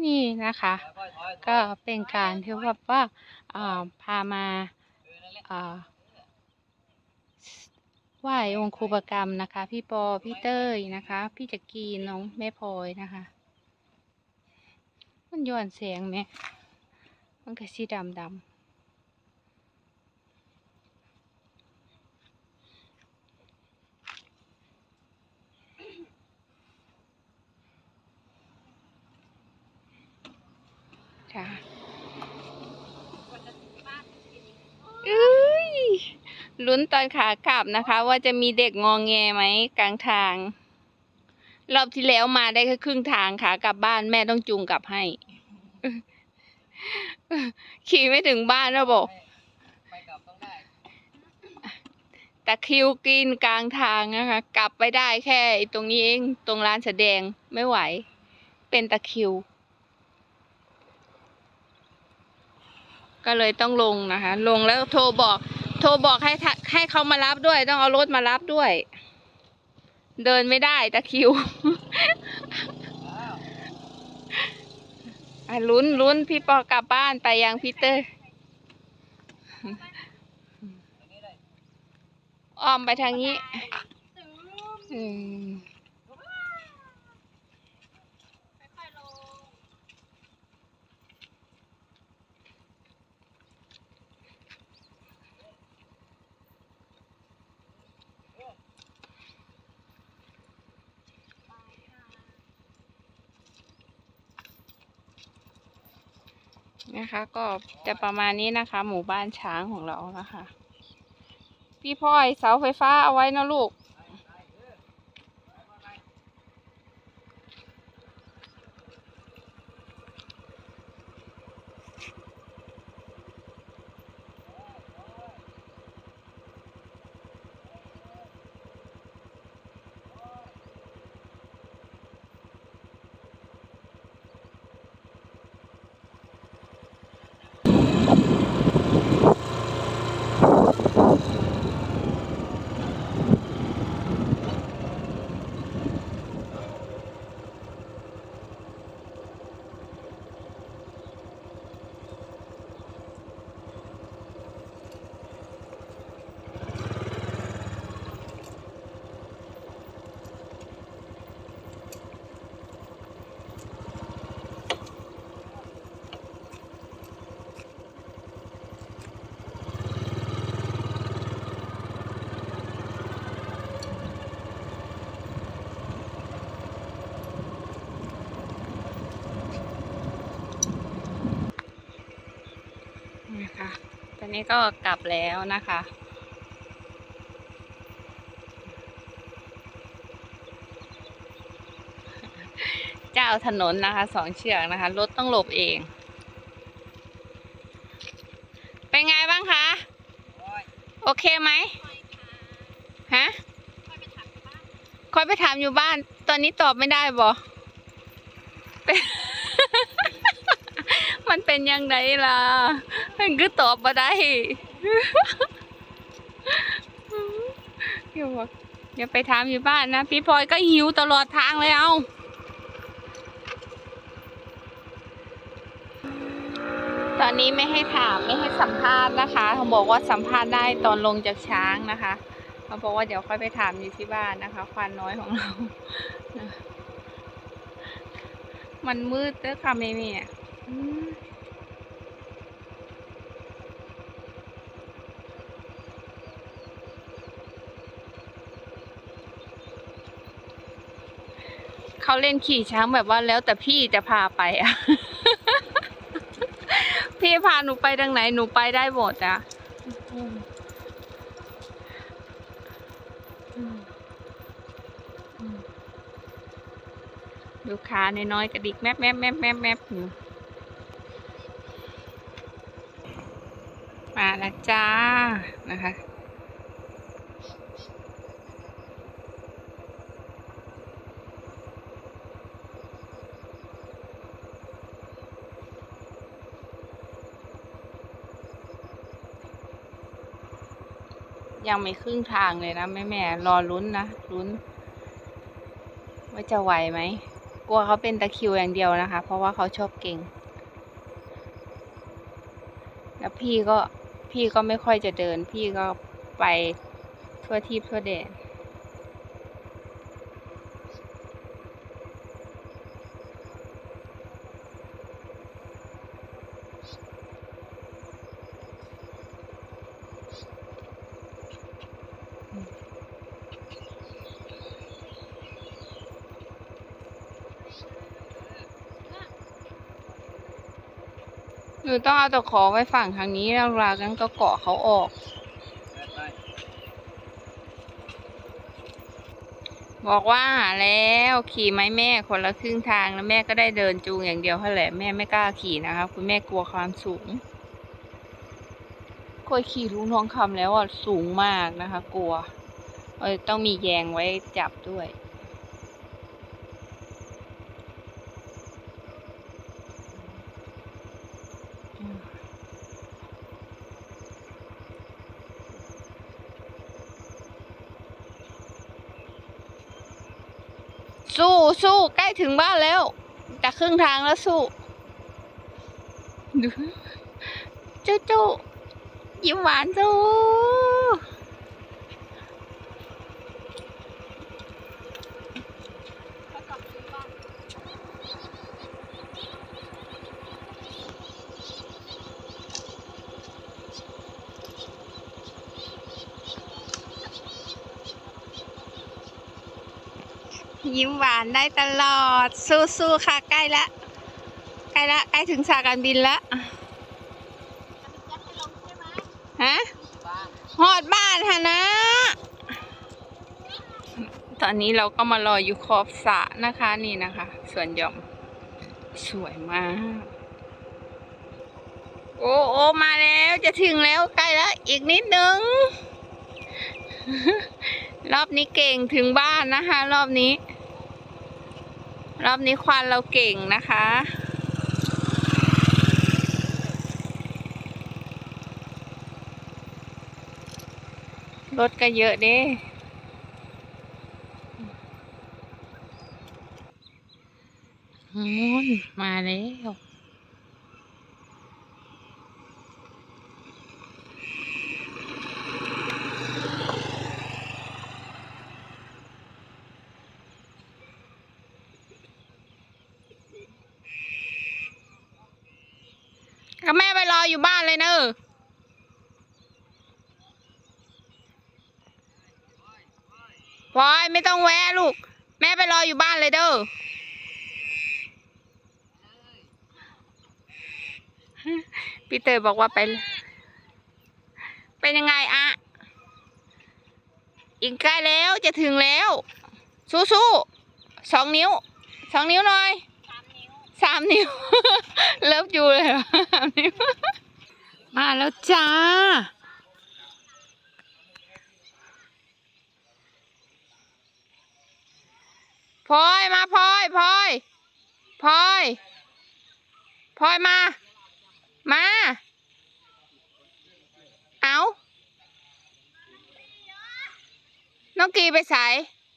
นี่นะคะก็เป็นการที่ว่าพามาไหว้องค์ครูประกรรมนะคะพี่ปอพี่เต้ยนะคะพี่จักรีน้องแม่พลอยนะคะมันย้อนแสงไหมมันก็สีดำค่ะลุ้นตอนขากลับนะคะว่าจะมีเด็กงอแงไหมกลางทางรอบที่แล้วมาได้แค่ครึ่งทางค่ะกลับบ้านแม่ต้องจูงกลับให้ขี่ไม่ถึงบ้านแล้วบอกแต่คิวกินกลางทางนะคะกลับไปได้แค่ตรงนี้เองตรงร้านแสดงไม่ไหวเป็นตะคริวก็เลยต้องลงนะคะลงแล้วโทรบอกให้เขามารับด้วยต้องเอารถมารับด้วยเดินไม่ได้ตะคริวลุ้นพี่ปอกลับบ้านไปยังพีเตอร์อ้อมไปทางนี้นะคะก็จะประมาณนี้นะคะหมู่บ้านช้างของเรานะคะพี่พลอยเสาไฟฟ้าเอาไว้นะลูกนะคะตอนนี้ก็กลับแล้วนะคะเจ้าถนนนะคะ2 เชือกนะคะรถต้องหลบเองเป็นไงบ้างคะโอเคไหมฮะค่อยไปถามอยู่บ้านตอนนี้ตอบไม่ได้บอ มันเป็นยังไงล่ะมันคือตอบมาได้เดี๋ยวไปถามอยู่บ้านนะพี่พลอยก็หิวตลอดทางเลยเอาตอนนี้ไม่ให้ถามไม่ให้สัมภาษณ์นะคะเขาบอกว่าสัมภาษณ์ได้ตอนลงจากช้างนะคะเขาบอกว่าเดี๋ยวค่อยไปถามอยู่ที่บ้านนะคะควานน้อยของเรามันมืดเด้อค่ะแม่เขาเล่นขี่ช้างแบบว่าแล้วแต่พี่จะพาไปอ่ะ พี่พาหนูไปทางไหนหนูไปได้หมดอ่ะดูขาน้อยๆกระดิกแมบอยู่มาแล้วจ้านะคะยังไม่ครึ่งทางเลยนะแม่รอลุ้นนะลุ้นว่าจะไหวไหมกลัวเขาเป็นตะคริวอย่างเดียวนะคะ เพราะว่าเขาชอบเก่งแล้วพี่ก็ไม่ค่อยจะเดิน พี่ก็ไปทั่วทิพย์ทั่วแดนหนูต้องเอาตะขอไว้ฝั่งทางนี้แล้วเรากันก็เกาะเขาออกบอกว่าแล้วขี่ไหมแม่คนละครึ่งทางแล้วแม่ก็ได้เดินจูงอย่างเดียวเท่าแหละแม่ไม่กล้าขี่นะคะคุณแม่กลัวความสูงเคยขี่ลุงทองคำแล้วอ่ะสูงมากนะคะ กลัวต้องมีแยงไว้จับด้วยสู้ใกล้ถึงบ้านแล้วแต่ครึ่งทางแล้วสู้ดูจู้ยิ้มหวานสู้ยิ้มหวานได้ตลอดสู้ค่ะใกล้ถึงสายการบินละฮะฮอดบ้านฮะนะตอนนี้เราก็มารออยู่ขอบสระนะคะนี่นะคะสวนหย่อมสวยมากโอ้มาแล้วจะถึงแล้วใกล้แล้วอีกนิดนึงรอบนี้เก่งถึงบ้านนะคะรอบนี้ควานเราเก่งนะคะรถก็เยอะเด้มาแล้วก็แม่ไปรออยู่บ้านเลยเนอะพลอยไม่ต้องแวะลูกแม่ไปรออยู่บ้านเลยเด้อพี่เตยบอกว่าเป็นยังไงอะอีกใกล้แล้วจะถึงแล้วสู้2 นิ้วหน่อย3 นิ้วเลิฟอยู่เลยเหรอ3 นิ้วมาแล้วจ้าพลอยมาพลอยมาเอาน้องกีไปใส่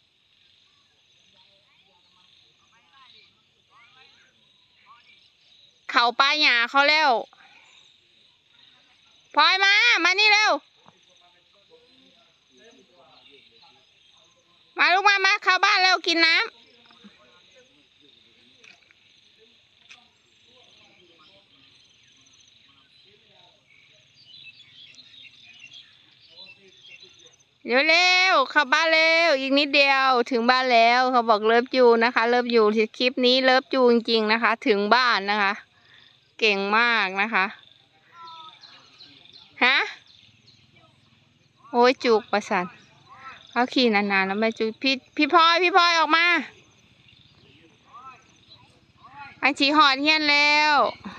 เขาปลาหยาเขาแล้วพลอยมานี่เร็วมาลูกมาเข้าบ้านเร็วกินน้ำเร็วเข้าบ้านเร็วอีกนิดเดียวถึงบ้านแล้วเขาบอกเลิฟยูนะคะเลิฟยูคลิปนี้เลิฟยูจริงๆนะคะถึงบ้านนะคะเก่งมากนะคะฮะโอ้ยจุกประสานเขาขี่นานๆแล้วไม่จุกพี่พลอยออกมาอันฉีหอดเฮียนแล้ว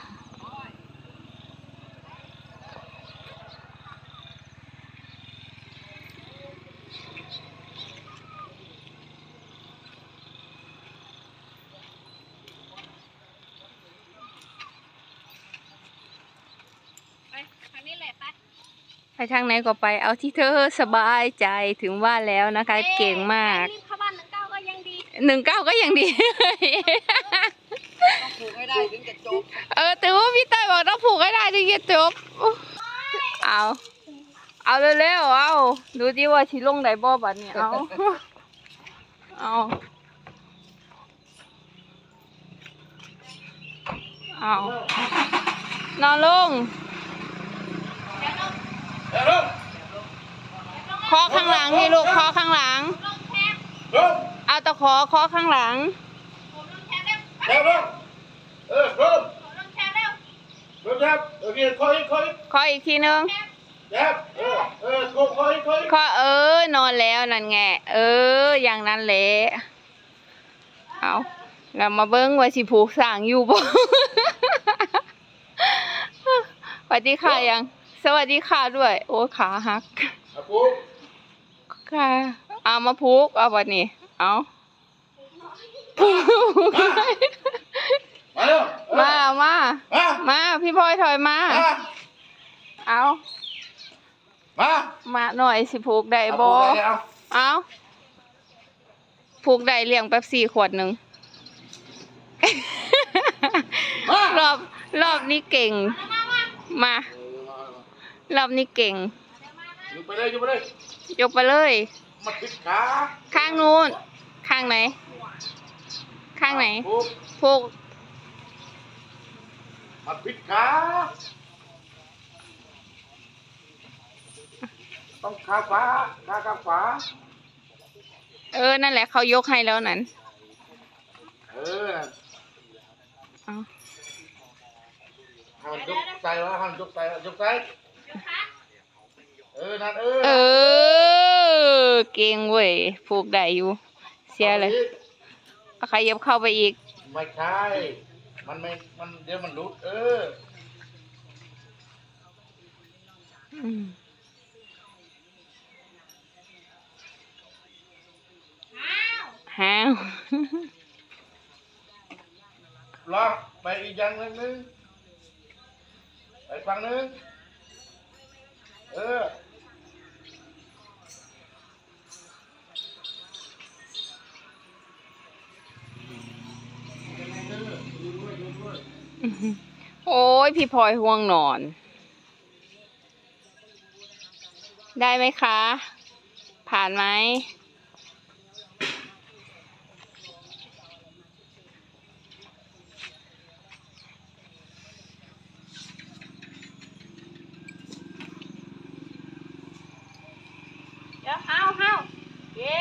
ไปทางไหนก็ไปเอาที่เธอสบายใจถึงบ้านแล้วนะคะเก่งมากรีบเข้าบ้าน1 9ก็ยังดี 19ก็ยังดีต้องผูกให้ได้ถึงจะจบแต่ว่าพี่เต้ยบอกต้องผูกให้ได้ถึงจะจบเอาเร็วๆเอาดูดิว่าชิลงได้บ่บัดนี้เอานอนลงคอข้างหลังนี่ลูกคอข้างหลังเอาตะขอข้างหลังคออีกทีนึงคอนอนแล้วนั่นไงอย่างนั้นแหละเอาเรามาเบิ้งว่าสิผูกสร้างอยู่บ่ สวัสดีค่ะยังสวัสดีค่ะด้วยโอ้ขาหักค่ะเอามาผูกเอาวันนี้เอามาพี่พลอยถอยมาเอามาหน่อยสิผูกได้บ่เอาผูกได้เลี้ยงแป๊บ4 ขวดหนึ่ง รอบนี้เก่งมารอบนี้เก่งยกไปเลยมาติดขาข้างนู้นข้างไหนผูกมาติดขาต้องขาขวานั่นแหละเขายกให้แล้วนั้นหันยกใส่แล้วหันยกใส่นั่นเก่งเว้ยผูกได้อยู่เสียเลยใครยับเข้าไปอีกไม่ใช่มันเดี๋ยวมันรุดห้าวรอไปอีกอย่างนึงไปฝั่งนึงโอ้ยพี่พลอยห่วงนอนได้ไหมคะผ่านไหมห้าวเย้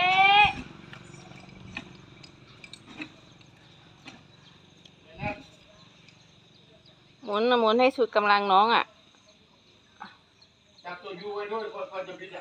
หมุนให้สุดกำลังน้องอ่ะจับตัวยูไว้ด้วยค่อยจะบิดอ่ะ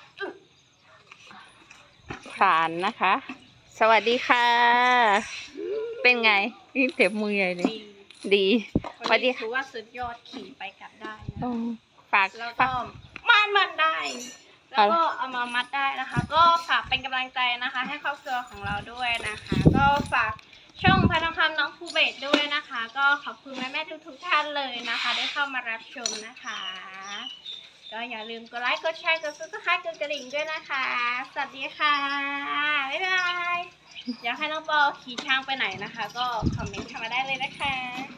ผ่านนะคะ สวัสดีค่ะเป็นไงนี่เจ็บมือใหญ่เลยดีสวัสดีค่ะว่าสุดยอดขี่ไปกลับได้ฝากแล้วก็มันได้แล้วก็เอามามัดได้นะคะก็ฝากเป็นกำลังใจนะคะให้ครอบครัวของเราด้วยนะคะก็ฝากช่องพระทองคำน้องภูเบศด้วยนะคะก็ขอบคุณแม่ทุกท่านเลยนะคะได้เข้ามารับชมนะคะก็อย่าลืมกดไลค์กดแชร์กดซับสไครต์กดกระดิ่งด้วยนะคะสวัสดีค่ะบ๊ายบายอยากให้น้องปอขี่ช้างไปไหนนะคะก็คอมเมนต์เข้ามาได้เลยนะคะ